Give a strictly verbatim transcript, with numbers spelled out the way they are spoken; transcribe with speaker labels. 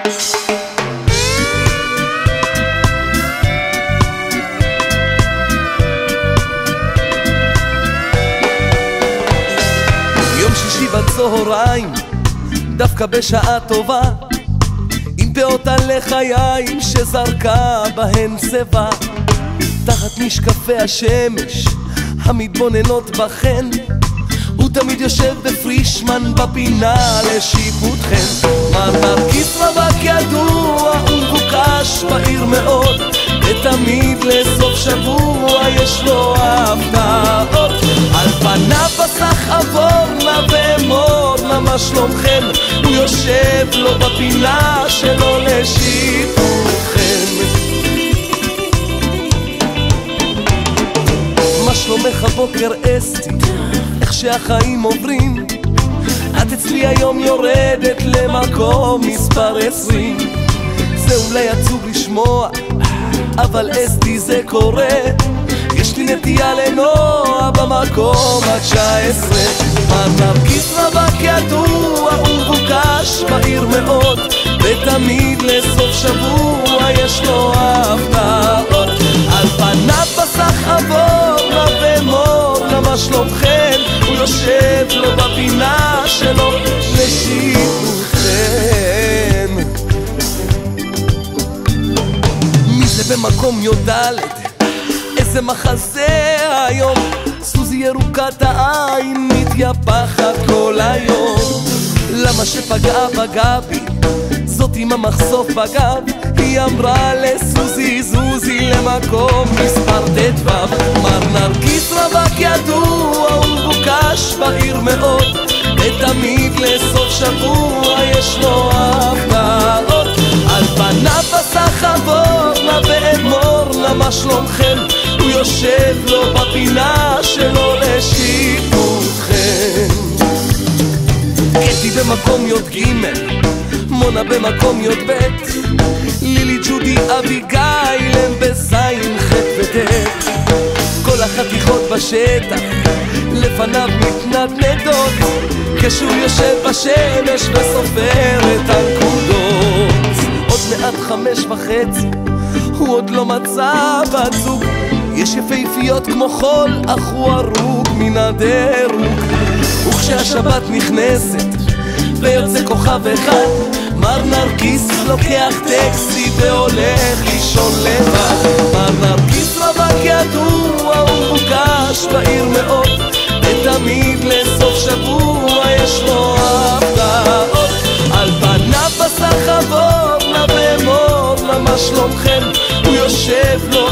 Speaker 1: בצהריים, דווקא בשעה טובה, עם פאות על לחיים שזרקה בהן צבע, תחת משקפי השמש המתבוננות בכן, הוא תמיד יושב בפרישמן בפינה לשיפוטכן. מר נרקיס רווק ידוע ומבוקש בעיר מאוד, ותמיד לסוף שבוע יש לו הפתעות. על פניו פסח עבורנה ואמורנה מה שלומכם, הוא יושב לו בפינה שלו לשיפוטכם. מה שלומך בוקר אסתי, איך שהחיים עוברים, את אצלי היום יורדת למקום מספר עשרים. זה אולי עצוב לשמוע, אבל אסתי זה קורה, יש לי נטייה לנוע במקום התשע עשרה. מר נרקיס רווק ידוע ומבוקש בעיר מאוד, ותמיד לסוף שבוע יש לו הפתעות. על פניו פסח עבורנה ואמורנה מה שלומכם, הוא יושב לו בפינה שלו לשיפוטכם. מי זה במקום יודלת, איזה מחזה היום, סוזי ירוקת העין מתייפחת כל היום. למה שפגעה בגבי, זאת עם המחשוף בגב, היא אמרה לסוזי זוזי למקום מספר תדבב. מר נרקיס רווק ידוע ומבוקש בעיר מאוד, ותמיד לסוף שבוע יש לו הפתעות. על פניו פסח עבורנה ואמורנה מה שלומכם, הוא יושב לו בפינה שלו לשיפוטכם. קטי במקום יוד ג', מונה במקום יוד ב', לילי ג'ודי אביגיל הם בזין ח' וט'. כל החתיכות בשטח לפניו מתנדנדות, כשהוא יושב בשמש וסופר את הנקודות. עוד מעט חמש וחצי, הוא עוד לא מצא בת זוג, יש יפהפיות כמו חול אך הוא הרוג מן הדירוג. וכשהשבת נכנסת ויוצא כוכב אחד, מר נרקיס לוקח טקסי והולך לישון לבד. מר נרקיס רווק ידוע ומבוקש בעיר מאוד, ותמיד לסוף שבוע יש לו הפתעות. על פניו פסח עבורנה ואמורנה מה שלומכם, הוא יושב לו